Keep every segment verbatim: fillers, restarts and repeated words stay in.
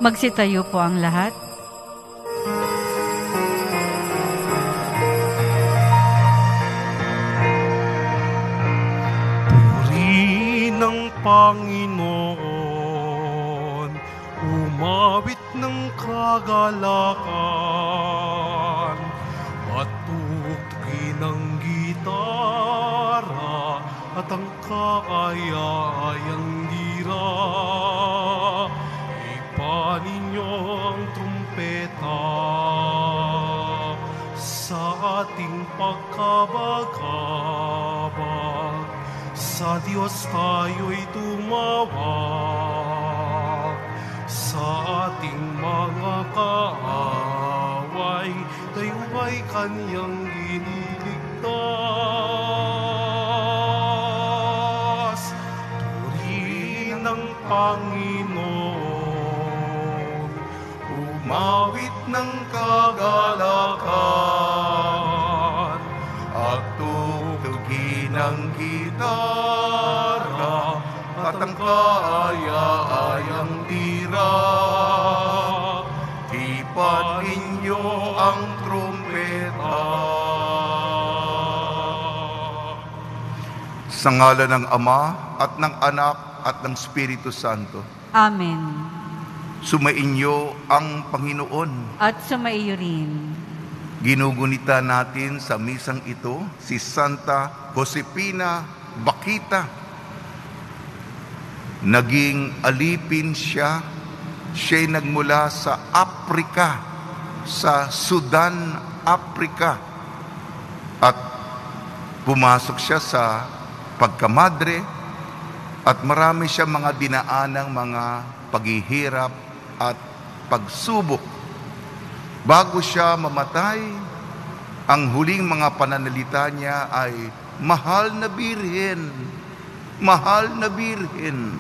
Magsitayo po ang lahat. Puri ng Panginoon, umawit ng kagalakan, at tugtugin ng gitara, at ang kaaya-ayang lira. Ipaninyo ang trumpeta sa ating pagkabagabag. Sa Diyos tayo'y tumawag, sa ating mga kaaway, tayo ay Kanyang iniligtas. Purihin ang Panginoon, umawit ng kagalakan, at tugtugin ang gitara, at ang kaaya-ayang tira. Ipanin niyo ang trumpeta. Sa ngalan ng Ama, at ng Anak, at ng Espiritu Santo. Amen. Sumainyo ang Panginoon. At sumaiyo rin. Ginugunita natin sa misang ito si Santa Josefina Bakhita. Naging alipin siya. Siya'y nagmula sa Afrika, sa Sudan, Afrika. At pumasok siya sa pagkamadre, at marami siya mga dinaanang mga paghihirap at pagsubok. Bago siya mamatay, ang huling mga pananalita niya ay, "Mahal na Birhen, mahal na Birhen."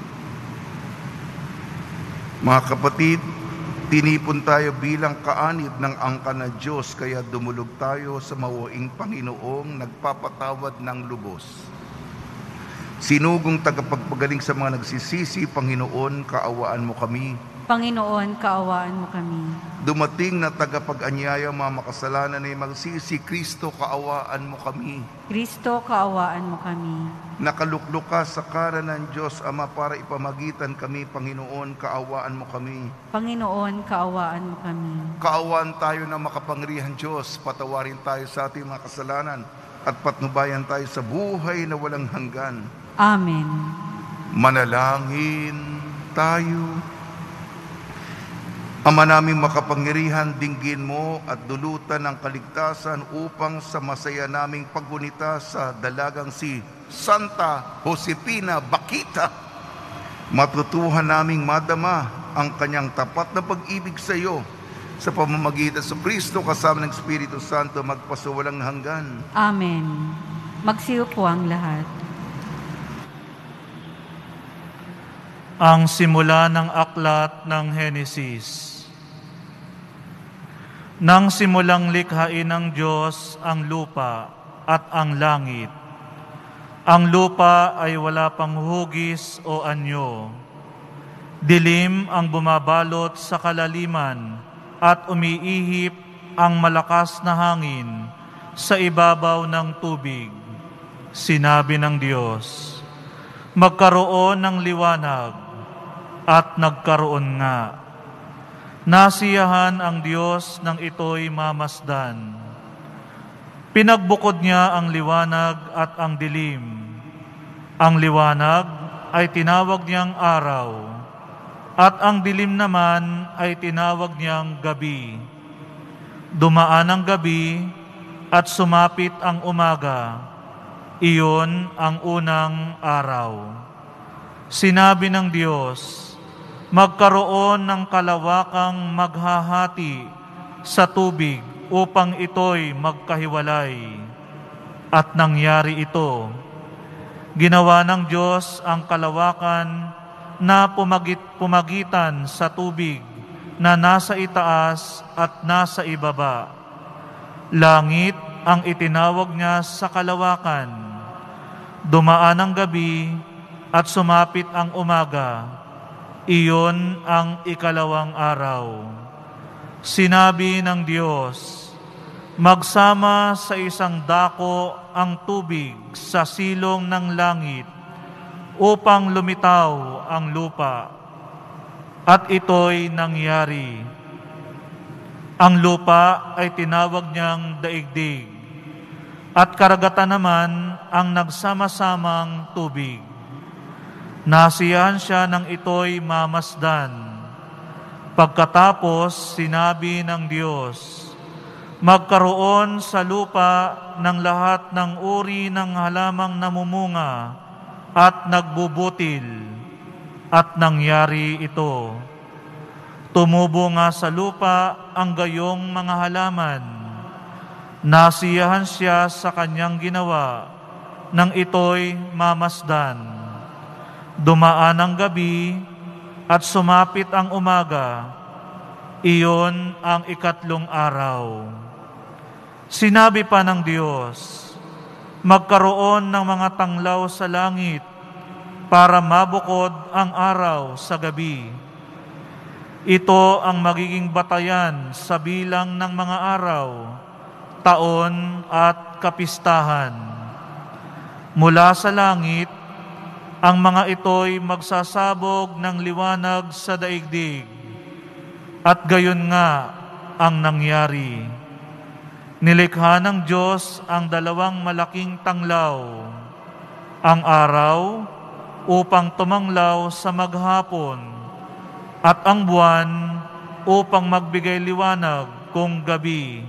Mga kapatid, tinipon tayo bilang kaanib ng angka na Diyos, kaya dumulog tayo sa mawaing Panginoong nagpapatawad ng lubos. Sinugong tagapagpagaling sa mga nagsisisi, Panginoon, kaawaan mo kami. Panginoon, kaawaan mo kami. Dumating na tagapag-anyaya, mga makasalanan ay magsisi, Kristo, kaawaan mo kami. Kristo, kaawaan mo kami. Nakaluklok ka sa karan ng Diyos, Ama, para ipamagitan kami, Panginoon, kaawaan mo kami. Panginoon, kaawaan mo kami. Kaawaan tayo na makapangyarihan Diyos, patawarin tayo sa ating mga kasalanan, at patnubayan tayo sa buhay na walang hanggan. Amen. Manalangin tayo. Ama naming makapangyarihan, dinggin mo at dulutan ng kaligtasan upang sa masaya naming paggunita sa dalagang si Santa Josefina Bakhita, matutuhan naming madama ang kanyang tapat na pag-ibig sa iyo sa pamamagitan sa Kristo kasama ng Espiritu Santo magpasuwalang hanggan. Amen. Magsiupo ang lahat. Ang simula ng aklat ng Henesis. Nang simulang likhain ng Diyos ang lupa at ang langit, ang lupa ay wala pang hugis o anyo. Dilim ang bumabalot sa kalaliman at umiihip ang malakas na hangin sa ibabaw ng tubig. Sinabi ng Diyos, magkaroon ng liwanag, at nagkaroon nga. Nasiyahan ang Diyos ng ito'y mamasdan. Pinagbukod niya ang liwanag at ang dilim. Ang liwanag ay tinawag niyang araw, at ang dilim naman ay tinawag niyang gabi. Dumaan ang gabi at sumapit ang umaga. Iyon ang unang araw. Sinabi ng Diyos, magkaroon ng kalawakang maghahati sa tubig upang ito'y magkahiwalay. At nangyari ito. Ginawa ng Diyos ang kalawakan na pumagit, pumagitan sa tubig na nasa itaas at nasa ibaba. Langit ang itinawag niya sa kalawakan. Dumaan ang gabi at sumapit ang umaga. Iyon ang ikalawang araw. Sinabi ng Diyos, magsama sa isang dako ang tubig sa silong ng langit upang lumitaw ang lupa. At ito'y nangyari. Ang lupa ay tinawag niyang daigdig, at karagatan naman ang nagsama-samang tubig. Nasiyahan siya ng ito'y mamasdan. Pagkatapos, sinabi ng Diyos, magkaroon sa lupa ng lahat ng uri ng halamang namumunga at nagbubutil, at nangyari ito. Tumubo nga sa lupa ang gayong mga halaman. Nasiyahan siya sa kanyang ginawa, nang ito'y mamasdan. Dumaan ang gabi at sumapit ang umaga. Iyon ang ikatlong araw. Sinabi pa ng Diyos, magkaroon ng mga tanglaw sa langit para mabukod ang araw sa gabi. Ito ang magiging batayan sa bilang ng mga araw, taon at kapistahan. Mula sa langit, ang mga ito'y magsasabog ng liwanag sa daigdig, at gayon nga ang nangyari. Nilikha ng Diyos ang dalawang malaking tanglaw, ang araw upang tumanglaw sa maghapon, at ang buwan upang magbigay liwanag kung gabi.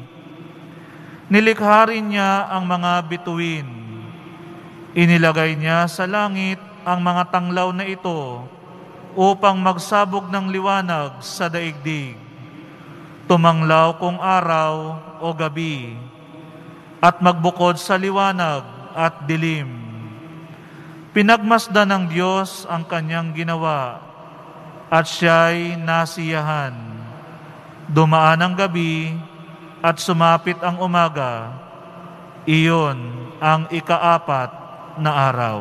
Nilikha rin niya ang mga bituin. Inilagay niya sa langit ang mga tanglaw na ito upang magsabog ng liwanag sa daigdig, tumanglaw kung araw o gabi, at magbukod sa liwanag at dilim. Pinagmasdan ng Diyos ang kanyang ginawa, at siya'y nasiyahan. Dumaan ang gabi at sumapit ang umaga. Iyon ang ikaapat na araw.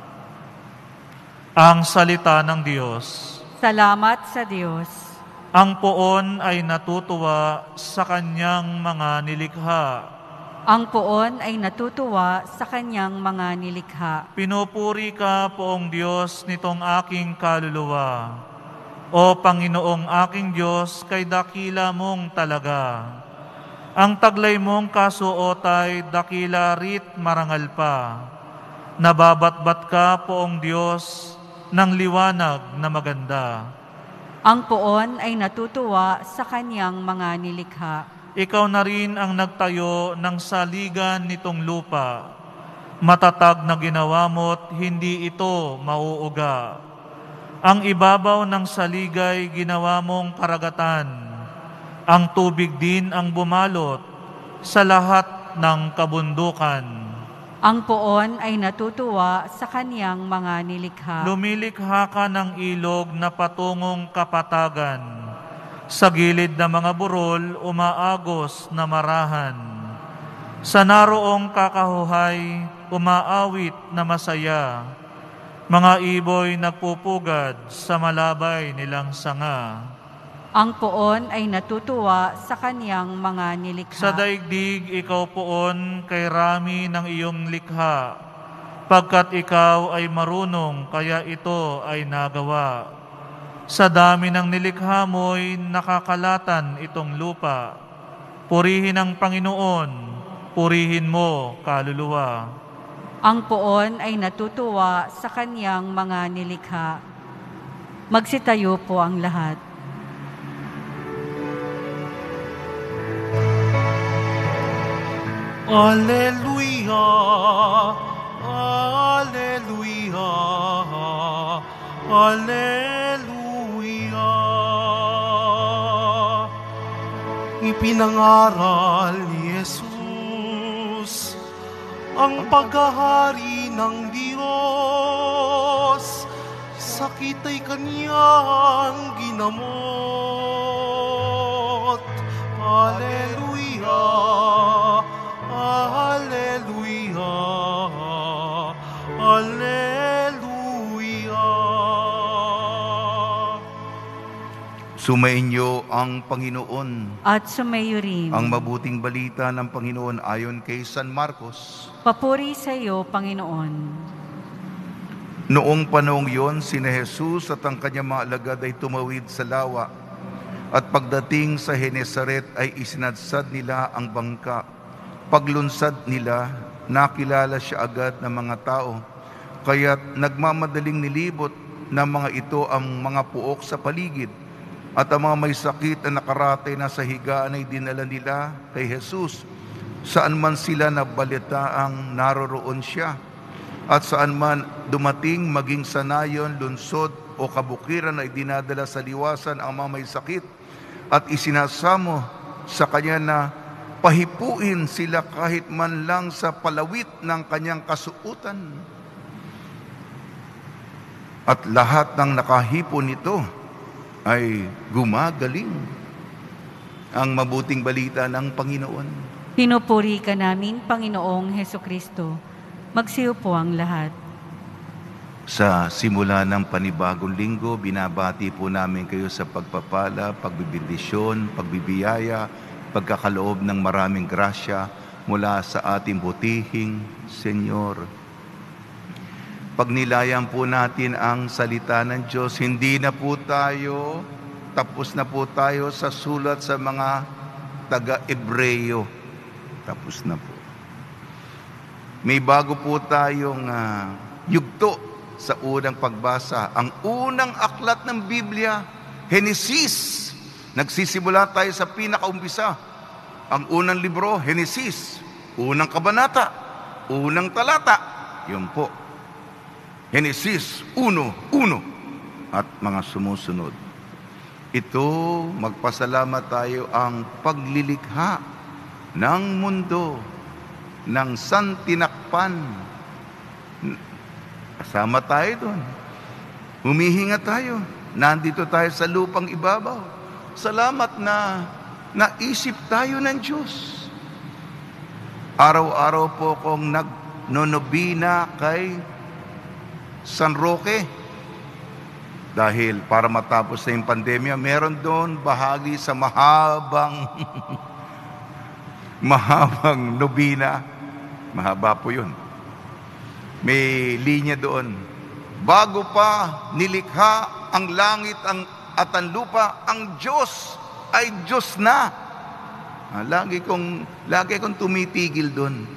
Ang salita ng Diyos. Salamat sa Diyos. Ang poon ay natutuwa sa kanyang mga nilikha. Ang poon ay natutuwa sa kanyang mga nilikha. Pinupuri ka, Poong Diyos, nitong aking kaluluwa. O Panginoong aking Diyos, kay dakila mong talaga. Ang taglay mong kasuotay, dakila rit marangal pa. Nababatbat ka, Poong Diyos, ng liwanag na maganda. Ang poon ay natutuwa sa kanyang mga nilikha. Ikaw na rin ang nagtayo ng saligan nitong lupa. Matatag na ginawa mo't hindi ito mauuga. Ang ibabaw ng saligay ginawa mong karagatan. Ang tubig din ang bumalot sa lahat ng kabundukan. Ang poon ay natutuwa sa kanyang mga nilikha. Lumilikha ka ng ilog na patungong kapatagan. Sa gilid ng mga burol, umaagos na marahan. Sa naroong kakahuhay, umaawit na masaya. Mga iboy nagpupugad sa malabay nilang sanga. Ang poon ay natutuwa sa kanyang mga nilikha. Sa daigdig, ikaw poon, kay rami ng iyong likha. Pagkat ikaw ay marunong, kaya ito ay nagawa. Sa dami ng nilikha mo'y nakakalatan itong lupa. Purihin ang Panginoon, purihin mo, kaluluwa. Ang poon ay natutuwa sa kanyang mga nilikha. Magsitayo po ang lahat. Alleluia, Alleluia, Alleluia. Ipinangaral ni Jesus ang paghahari ng Diyos, sakit ay kanyang ginamot. Alleluia, Alleluia, Alleluia. Sumainyo ang Panginoon. At sumayo rin. Ang mabuting balita ng Panginoon ayon kay San Marcos. Papuri sa iyo, Panginoon. Noong panahong yon, sina Jesus at ang kanyang mga alagad ay tumawid sa lawa. At pagdating sa Genesaret ay isinadsad nila ang bangka. Paglunsad nila, nakilala siya agad ng mga tao. Kaya't nagmamadaling nilibot ng mga ito ang mga puok sa paligid. At ang mga may sakit na nakaratay na sa higaan ay dinala nila kay Jesus. Saan man sila nabalitaang naroroon siya. At saan man dumating maging sanayon, lunsod o kabukiran ay dinadala sa liwasan ang mga may sakit. At isinasamo sa kanya na pahipuin sila kahit man lang sa palawit ng kanyang kasuutan. At lahat ng nakahipon nito ay gumagaling. Ang mabuting balita ng Panginoon. Pinupuri ka namin, Panginoong Hesukristo. Magsiyo po ang lahat. Sa simula ng panibagong linggo, binabati po namin kayo sa pagpapala, pagbibindisyon, pagbibiyaya, pagkakaloob ng maraming grasya mula sa ating butihing Senyor. Pagnilayan po natin ang salita ng Diyos, hindi na po tayo, tapos na po tayo sa sulat sa mga taga-Ebreyo. Tapos na po. May bago po tayong uh, yugto sa unang pagbasa. Ang unang aklat ng Biblia, Henesis. Nagsisimula tayo sa pinakaumpisa. Ang unang libro, Henesis. Unang kabanata, unang talata. Yun po. Henesis one one at mga sumusunod. Ito, magpasalamat tayo ang paglilikha ng mundo, ng santinakpan. Kasama tayo doon. Humihinga tayo. Nandito tayo sa lupang ibabaw. Salamat na naisip tayo ng Diyos. Araw-araw po kong nagnonobina kay San Roque. Dahil para matapos na yung pandemya, meron doon bahagi sa mahabang mahabang nobina. Mahaba po yun. May linya doon. Bago pa nilikha ang langit ang, at ang lupa, ang Diyos ay Diyos na. Ah, lagi kong, lagi kong tumitigil doon.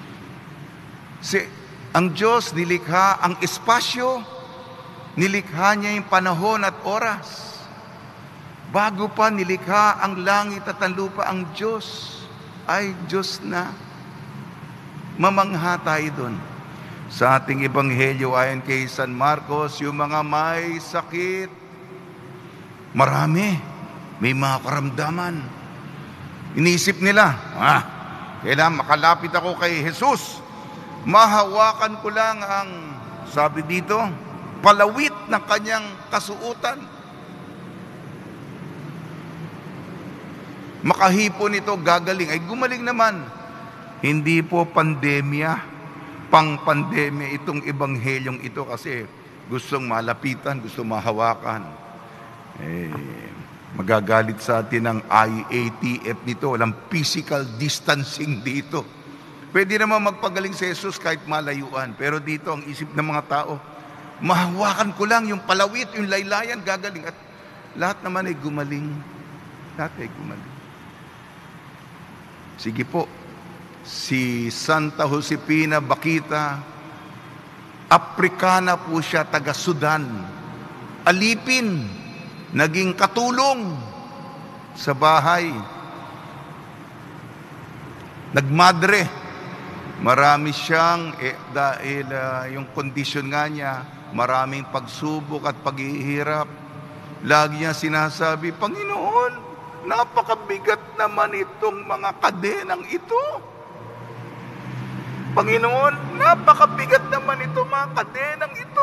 Si Ang Diyos nilikha ang espasyo, nilikha niya yung panahon at oras. Bago pa nilikha ang langit at ang lupa, ang Diyos ay Diyos na. Mamangha tayo doon. Sa ating ebanghelyo ayon kay San Marcos, yung mga may sakit, marami, may mga karamdaman. Inisip nila, ah, kailangan makalapit ako kay Jesus. Mahawakan ko lang ang, sabi dito, palawit ng kanyang kasuutan. Makahipon ito, gagaling. Ay gumaling naman. Hindi po pandemya, pang-pandemya itong ebanghelyong ito kasi gustong malapitan, gustong mahawakan. Eh, magagalit sa atin ang I A T F nito. Walang physical distancing dito. Pwede naman magpagaling si Jesus kahit malayuan. Pero dito ang isip ng mga tao, mahawakan ko lang yung palawit, yung laylayan, gagaling. At lahat naman ay gumaling. Lahat ay gumaling. Sige po, si Santa Josefina Bakita, Afrikana po siya, taga Sudan. Alipin, naging katulong sa bahay. Nagmadre. Marami siyang, eh, dahil uh, yung kondisyon nga niya, maraming pagsubok at paghihirap. Lagi niya sinasabi, Panginoon, napakabigat naman itong mga kadenang ito. Panginoon, napakabigat naman itong mga kadenang ito.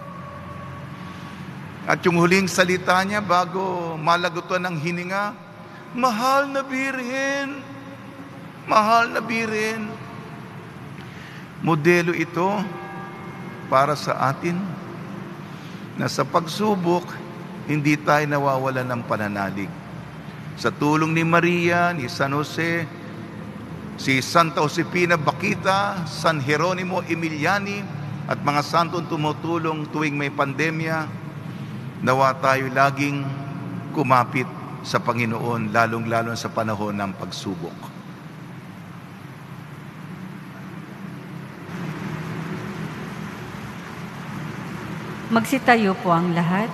At yung huling salita niya bago malagutan ng hininga, mahal na Birhen, mahal na Birhen. Modelo ito para sa atin na sa pagsubok, hindi tayo nawawala ng pananalig. Sa tulong ni Maria, ni San Jose, si Santa Josefina Baquita, San Jeronimo Emiliani, at mga santong tumutulong tuwing may pandemya, nawa tayo laging kumapit sa Panginoon, lalong-lalo sa panahon ng pagsubok. Magsitayo po ang lahat.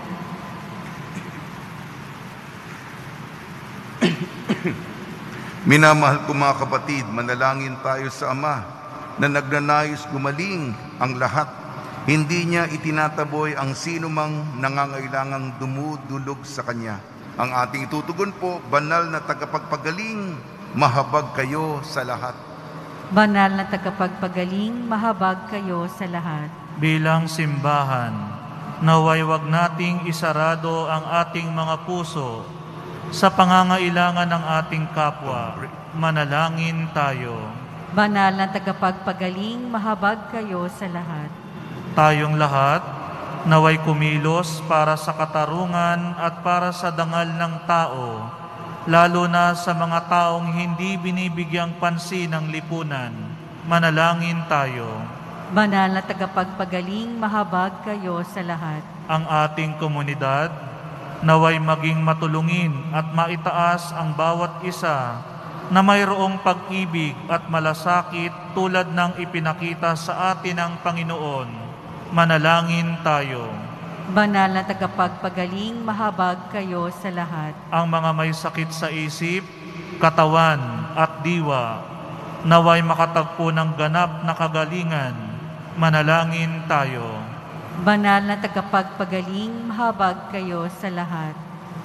Minamahal ko mga kapatid, manalangin tayo sa Ama na nagnanais gumaling ang lahat. Hindi niya itinataboy ang sino mang nangangailangang dumudulog sa Kanya. Ang ating itutugon po, banal na tagapagpagaling, mahabag kayo sa lahat. Banal na tagapagpagaling, mahabag kayo sa lahat. Bilang simbahan, naway wag nating isarado ang ating mga puso sa pangangailangan ng ating kapwa. Manalangin tayo. Banal na tagapagpagaling, mahabag kayo sa lahat. Tayong lahat, naway kumilos para sa katarungan at para sa dangal ng tao, lalo na sa mga taong hindi binibigyang pansin ng lipunan. Manalangin tayo. Banal na tagapagpagaling, mahabag kayo sa lahat. Ang ating komunidad, naway maging matulungin at maitaas ang bawat isa na mayroong pag-ibig at malasakit tulad ng ipinakita sa atin ng Panginoon. Manalangin tayo. Banal na tagapagpagaling, mahabag kayo sa lahat. Ang mga may sakit sa isip, katawan at diwa, naway makatagpo ng ganap na kagalingan. Manalangin tayo. Banal na tagapagpagaling, mahabag kayo sa lahat.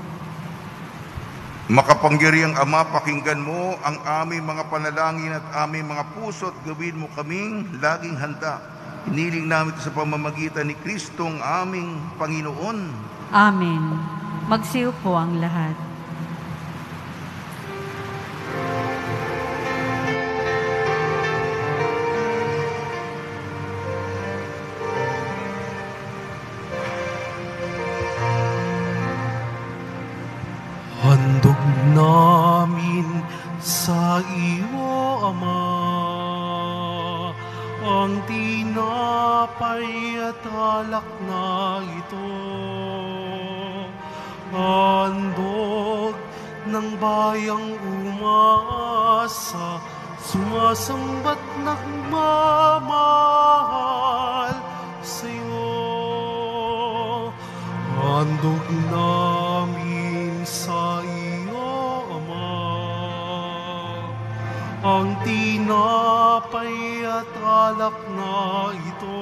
Makapangyarihang Ama, pakinggan mo ang aming mga panalangin at aming mga puso at gawin mo kaming laging handa. Hiniling namin ito sa pamamagitan ni Kristong aming Panginoon. Amen. Magsiyo po ang lahat. Handog namin sa iyo, Ama, ang tinapay at alak na ito. Handog ng bayang umasa, sumasambat nagmamahal sa iyo. Handog namin sa iyo, Ama, ang tinapay at alak na ito.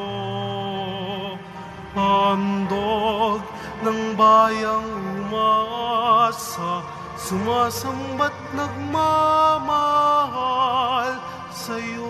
Handog ng bayang umasa, sumasambat nagmamahal sa iyo.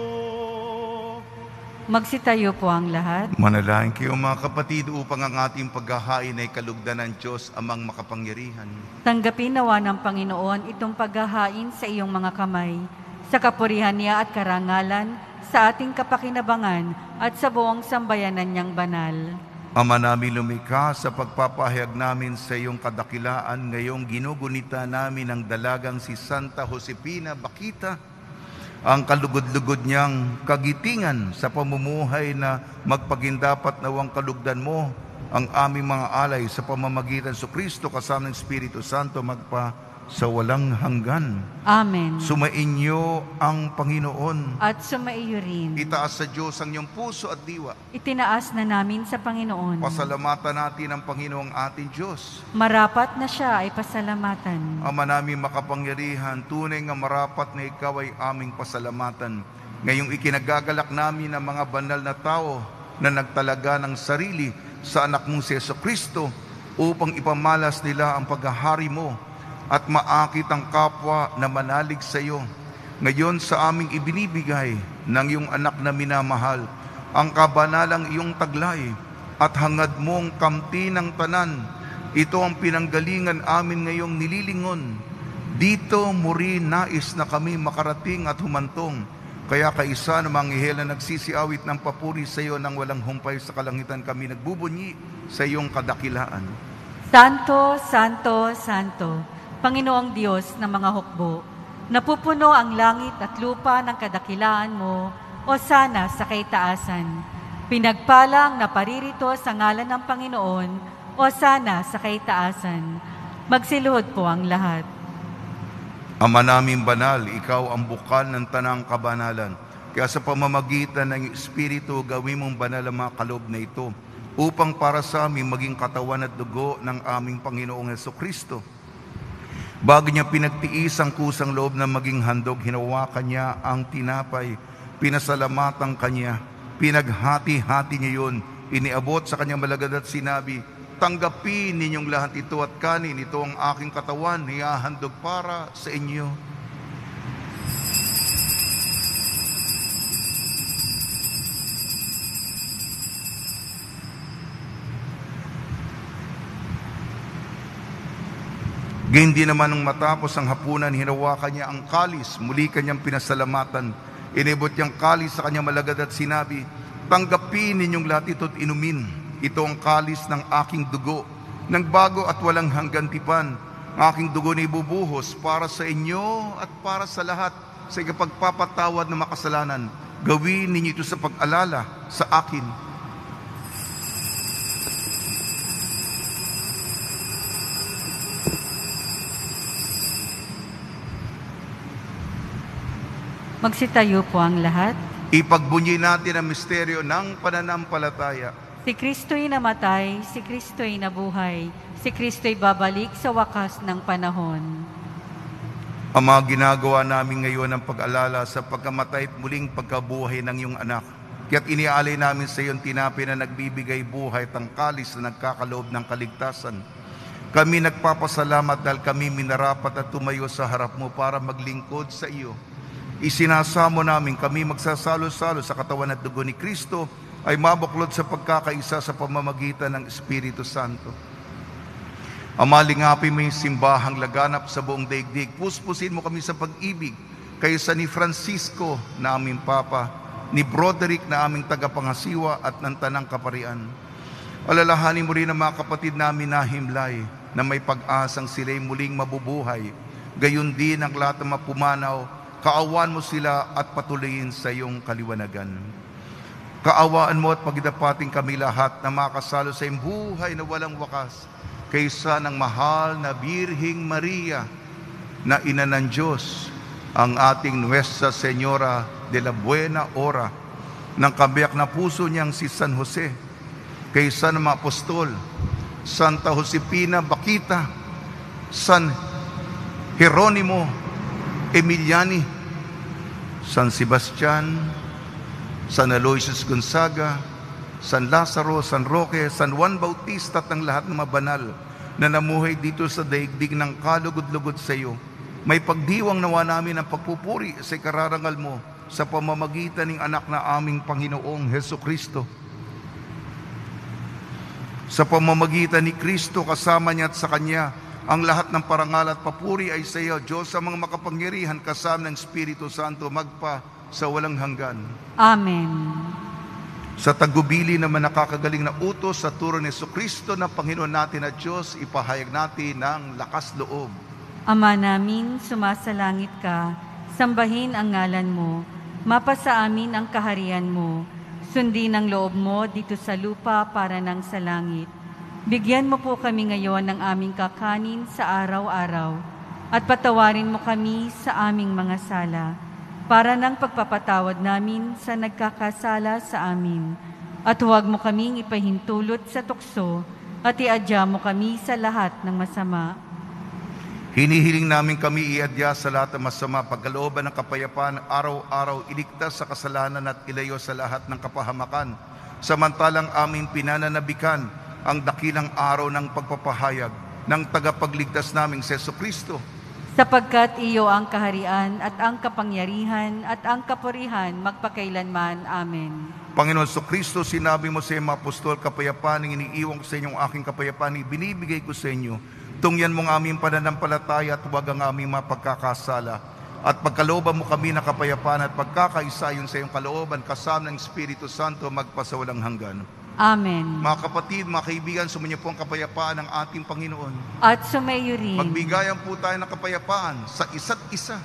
Magsitayo po ang lahat. Manalangin kayo mga kapatid upang ang ating paghahain ay kalugdan ng Diyos amang makapangyarihan. Tanggapin nawa ng Panginoon itong paghahain sa iyong mga kamay, sa kapurihan niya at karangalan, sa ating kapakinabangan at sa buong sambayanan niyang banal. Ama namin lumikha, sa pagpapahayag namin sa iyong kadakilaan, ngayong ginugunita namin ang dalagang si Santa Josefina Baquita, ang kalugod-lugod niyang kagitingan sa pamumuhay na magpagindapat nawang kalugdan mo ang aming mga alay sa pamamagitan sa Kristo kasama ng Espiritu Santo magpa sa walang hanggan. Amen. Sumainyo ang Panginoon. At sumaiyo rin. Itaas sa Diyos ang iyong puso at diwa. Itinaas na namin sa Panginoon. Pasalamatan natin ang Panginoong ating Diyos. Marapat na siya ay pasalamatan. Ama namin makapangyarihan, tunay nga marapat na ikaw ay aming pasalamatan. Ngayong ikinagagalak namin ang mga banal na tao na nagtalaga ng sarili sa anak mong si Jesucristo upang ipamalas nila ang paghahari mo at maakit ang kapwa na manalig sa iyo. Ngayon sa aming ibinibigay ng iyong anak na minamahal, ang kabanalang iyong taglay at hangad mong kamti ng tanan. Ito ang pinanggalingan amin ngayong nililingon. Dito muri nais na kami makarating at humantong. Kaya kaisa ng mga anghel na nagsisiawit ng papuri sa iyo nang walang humpay sa kalangitan, kami nagbubunyi sa iyong kadakilaan. Santo, Santo, Santo, Panginoong Diyos ng mga hukbo, napupuno ang langit at lupa ng kadakilaan mo, o sana sa kaitaasan. Pinagpalang na paririto sa ngalan ng Panginoon, o sana sa kaitaasan. Magsiluhod po ang lahat. Ama naming banal, ikaw ang bukal ng tanang kabanalan. Kaya sa pamamagitan ng Espiritu, gawin mong banal ang mga kaloob na ito, upang para sa amin maging katawan at dugo ng aming Panginoong Hesukristo. Bago niya pinagtiis ang kusang loob na maging handog, hinawakan niya ang tinapay, pinasalamatan kanya, pinaghati-hati niya yun, iniabot sa kanyang malagad at sinabi, tanggapin ninyong lahat ito at kanin, ito ang aking katawan, hihahandog para sa inyo. Gayun din naman nung matapos ang hapunan, hinawakan niya ang kalis, muli kanyang pinasalamatan, inibot niyang kalis sa kanyang malagad at sinabi, tanggapin ninyong lahat ito at inumin. Ito ang kalis ng aking dugo, ng bago at walang hanggan tipan. Ang aking dugo na ibubuhos para sa inyo at para sa lahat sa ikapagpapatawad ng makasalanan. Gawin ninyo ito sa pag-alala sa akin. Magsitayo po ang lahat. Ipagbunyi natin ang misteryo ng pananampalataya. Si Kristo'y namatay, si Kristo'y nabuhay, si Kristo'y babalik sa wakas ng panahon. Ama, ginagawa namin ngayon ang pag-alala sa pagkamatay at muling pagkabuhay ng iyong anak. Kaya't iniaalay namin sa iyong tinapay na nagbibigay buhay at ang kalis na nagkakaloob ng kaligtasan. Kami nagpapasalamat dahil kami minarapat at tumayo sa harap mo para maglingkod sa iyo. Isinasamo namin kami magsasalo-salo sa katawan at dugo ni Kristo ay mabuklod sa pagkakaisa sa pamamagitan ng Espiritu Santo. Ama, lingapin mo yung simbahang laganap sa buong daigdig. Puspusin mo kami sa pag-ibig kaysa ni Francisco na aming Papa, ni Broderick na aming tagapangasiwa at ng Tanang Kaparian. Alalahanin mo rin ang mga kapatid namin na himlay na may pag-asang sila'y muling mabubuhay. Gayon din ang lahat ng mapumanaw, kaawan mo sila at patuloyin sa iyong kaliwanagan. Kaawaan mo at pagidapating kami lahat na makasalo sa iyong buhay na walang wakas kaysa ng mahal na Birhing Maria na ina ng Diyos, ang ating Nuestra Señora de la Buena Hora, ng kabiyak na puso niyang si San Jose, kaysa ng mga apostol, Santa Josefina Baquita, San Jeronimo Emiliani, San Sebastian, San Aloysius Gonzaga, San Lazaro, San Roque, San Juan Bautista at ang lahat ng mga banal na namuhay dito sa daigdig ng kalugod-lugod sa iyo. May pagdiwang nawa namin ang pagpupuri sa ikararangal mo sa pamamagitan ng anak na aming Panginoong Hesukristo. Sa pamamagitan ni Kristo, kasama niya at sa Kanya, ang lahat ng parangal at papuri ay sa iyo, Diyos, sa mga makapangyarihan kasama ng Espiritu Santo, magpa sa walang hanggan. Amen. Sa tagubili naman nakakagaling na utos sa turo ni Jesucristo na Panginoon natin at Diyos, ipahayag natin ng lakas loob. Ama namin, sumasalangit ka, sambahin ang ngalan mo, mapasa amin ang kaharian mo, sundin ang loob mo dito sa lupa para nang sa langit. Bigyan mo po kami ngayon ng aming kakanin sa araw-araw at patawarin mo kami sa aming mga sala para ng pagpapatawad namin sa nagkakasala sa amin. At huwag mo kaming ipahintulot sa tukso at iadya mo kami sa lahat ng masama. Hinihiling namin kami iadya sa lahat ng masama, pagkalooban ng kapayapaan, araw-araw iligtas sa kasalanan at ilayo sa lahat ng kapahamakan. Samantalang aming pinananabikan ang dakilang araw ng pagpapahayag ng tagapagligtas naming si Jesucristo. Sapagkat iyo ang kaharian at ang kapangyarihan at ang kapurihan magpakailanman. Amen. Panginoon Jesucristo, sinabi mo sa iyong mga apostol, kapayapaan ang iniiwan ko sa inyong aking kapayapaan, ibinibigay ko sa inyo. Tungyan mong aming pananampalataya at huwag ang aming mapagkakasala. At pagkalooban mo kami na kapayapaan at pagkakaisa yun sa iyong kalooban kasama ng Espiritu Santo magpasawalang hanggan. Amen. Mga kapatid, mga kaibigan, sumainyo po ang kapayapaan ng ating Panginoon. At sumayo rin. Magbigayan po tayo ng kapayapaan sa isa't isa.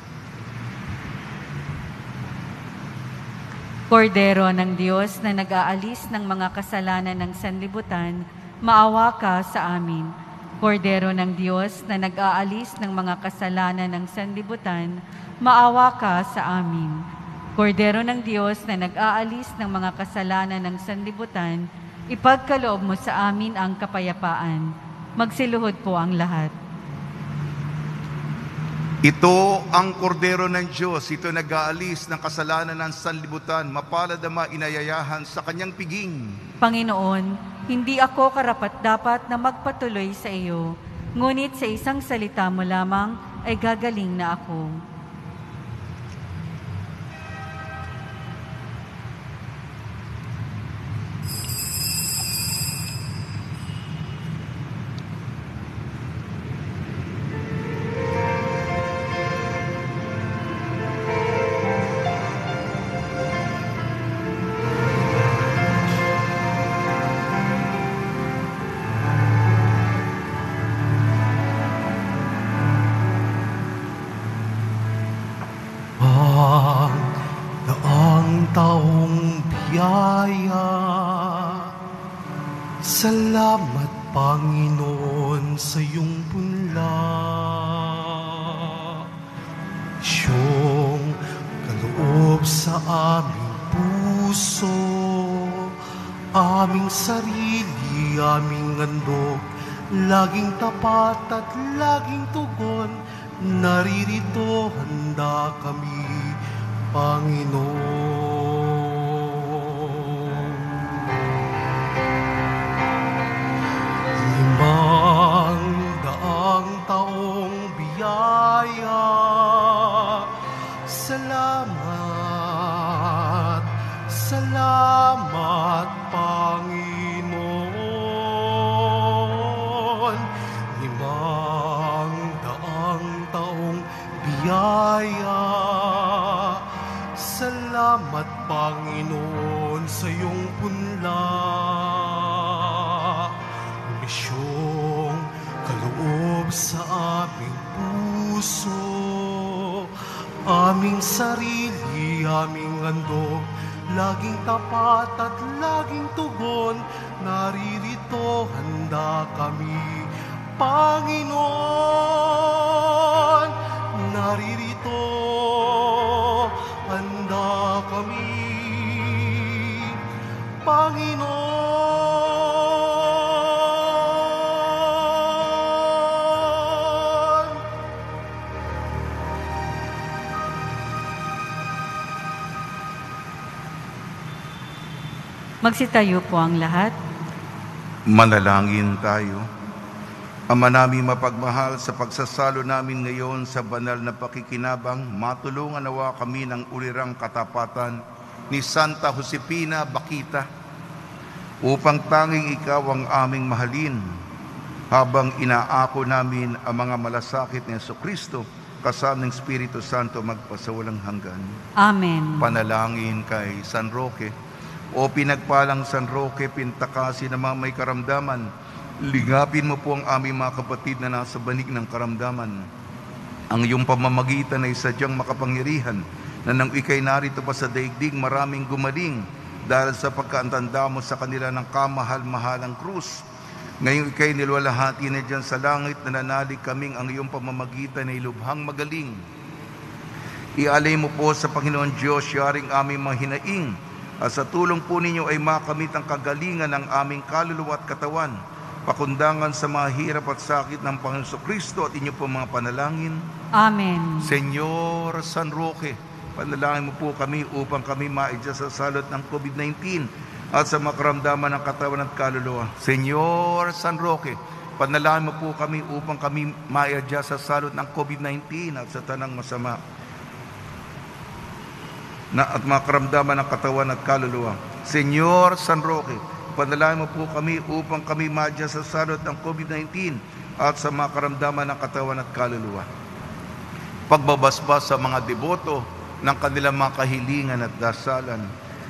Kordero ng Diyos na nag-aalis ng mga kasalanan ng sanlibutan, maawa ka sa amin. Kordero ng Diyos na nag-aalis ng mga kasalanan ng sanlibutan, maawa ka sa amin. Kordero ng Diyos na nag-aalis ng mga kasalanan ng sanlibutan, ipagkaloob mo sa amin ang kapayapaan. Magsiluhod po ang lahat. Ito ang kordero ng Diyos, ito nag-aalis ng kasalanan ng sanlibutan, mapalad ang mga inayayahan sa kanyang piging. Panginoon, hindi ako karapat-dapat na magpatuloy sa iyo, ngunit sa isang salita mo lamang ay gagaling na ako. Salamat, Panginoon, sa iyong punla. Siyong kaloob sa aming puso, aming sarili, aming handog, laging tapat at laging tugon, naririto handa kami, Panginoon. Limang daang taong biyaya, salamat, salamat, Panginoon. Limang daang taong biyaya, salamat, Panginoon, sa iyong punla. Misyong kaloob sa aming puso, aming sarili, aming handog, laging tapat at laging tugon, naririto handa kami, Panginoon. Naririto handa kami, Panginoon. Magsitayo po ang lahat. Manalangin tayo. Ama namin mapagmahal, sa pagsasalo namin ngayon sa banal na pakikinabang, matulungan nawa kami ng ulirang katapatan ni Santa Josefina Baquita, upang tanging ikaw ang aming mahalin, habang inaako namin ang mga malasakit ni Jesucristo, kasama ng Espiritu Santo magpasawalang hanggan. Amen. Panalangin kay San Roque. O pinagpalang San Roque, pintakasi ng mga may karamdaman, ligapin mo po ang aming mga kapatid na nasa banig ng karamdaman. Ang iyong pamamagitan ay sadyang makapangyarihan, na nang ikay narito pa sa daigdig, maraming gumaling dahil sa pagkaantanda mo sa kanila ng kamahal-mahalang krus. Ngayong ikay nilwalhati na dyan sa langit, nananalig kaming ang iyong pamamagitan ay lubhang magaling. Ialay mo po sa Panginoon Diyos, yaring aming mga hinaing, at sa tulong po ninyo ay makamit ang kagalingan ng aming kaluluwa at katawan, pakundangan sa mga hirap at sakit ng Panginoon Kristo at inyo po mga panalangin. Amen. Senyor San Roque, panalangin mo po kami upang kami maidya sa salot ng COVID nineteen at sa makaramdaman ng katawan at kaluluwa. Senyor San Roque, panalangin mo po kami upang kami maidya sa salot ng COVID nineteen at sa tanang masama na at makaramdaman ng katawan at kaluluwa. Senyor San Roque, panalangin mo po kami upang kami madya sa salot ng COVID nineteen at sa makaramdaman ng katawan at kaluluwa. Pagbabasbas sa mga deboto ng kanilang mga kahilingan at dasalan,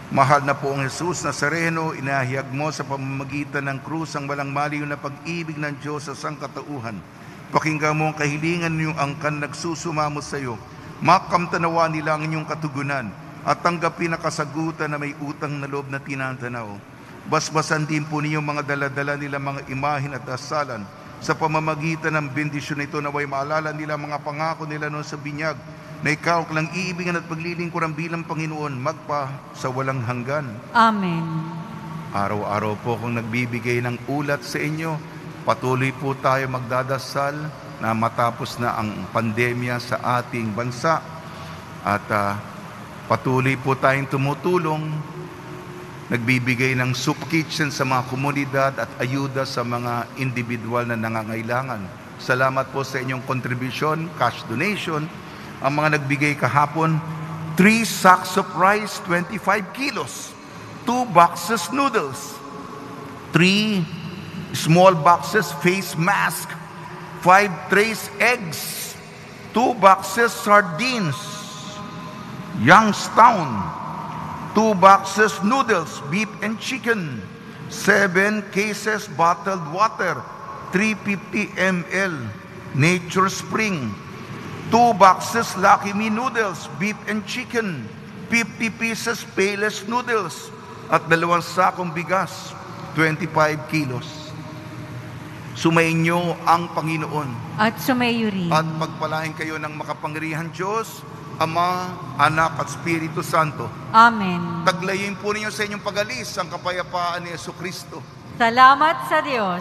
Mahal na poong Jesus Nazareno, inahayag mo sa pamamagitan ng krus ang walang maliw na pag-ibig ng Diyos sa sangkatauhan. Pakinggan mo ang kahilingan niyong angkan nagsusumamo sa iyo. Makamtanawa nila ang inyong katugunan at tanggapin na kasagutan na may utang na loob na tinatanaw. Basbasan din po ninyo mga daladala nila mga imahin at dasalan. Sa pamamagitan ng bendisyon ito, naway maalala nila mga pangako nila noon sa binyag, na ikaw lang iibigan at paglilingkuran bilang Panginoon magpa sa walang hanggan. Amen. Araw-araw po kung nagbibigay ng ulat sa inyo, patuloy po tayo magdadasal na matapos na ang pandemya sa ating bansa. At uh, patuloy po tayong tumutulong, nagbibigay ng soup kitchen sa mga komunidad at ayuda sa mga individual na nangangailangan. Salamat po sa inyong contribution, cash donation. Ang mga nagbigay kahapon, three sacks of rice, twenty-five kilos, two boxes noodles, three small boxes face mask, five trays eggs, two boxes sardines, Youngstown, two boxes noodles, beef and chicken, seven cases bottled water, three hundred fifty milliliters, Nature Spring, two boxes Lucky Me noodles, beef and chicken, fifty pieces Payless noodles, at dalawang sakong bigas, twenty-five kilos. Sumainyo ang Panginoon. At sumayo rin. At pagpalain kayo ng makapangyarihan Diyos, Ama, Anak at Espiritu Santo. Amen. Taglayin po ninyo sa inyong pag-alis ang kapayapaan ni Jesucristo. Salamat sa Diyos.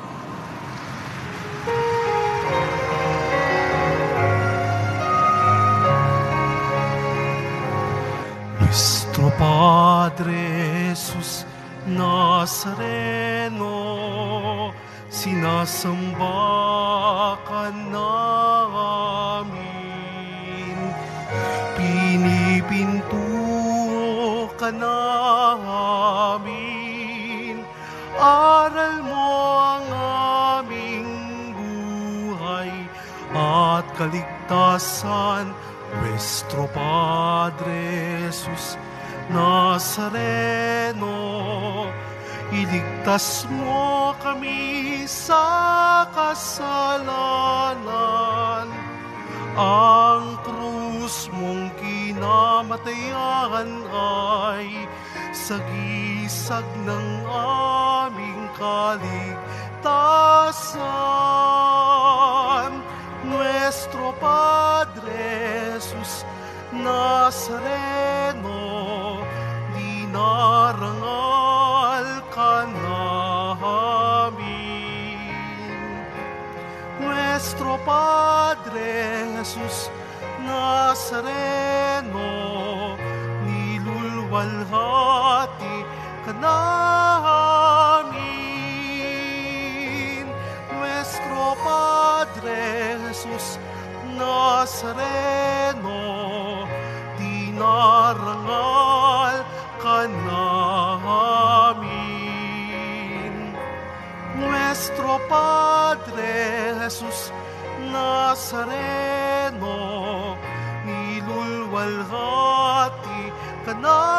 Nuestro Padre Jesus Nazareno, sinasamba ka namin. Pinipinto ka namin, aral mo ang aming buhay at kaligtasan. Nuestro Padre Jesus Nazareno, iligtas mo kami sa kasalanan. Ang krus mong kinamatayan ay sagisag ng aming kaligtasan. Nuestro Padre Jesus Nazareno, dinarangal ka namin. Nuestro Padre Jesus Nazareno, nilulwalhati ka namin. Nuestro Padre Jesus Nazareno, dinarangal ka namin. Nuestro Padre Jesus Nazareno, nilulwalhati ka namin.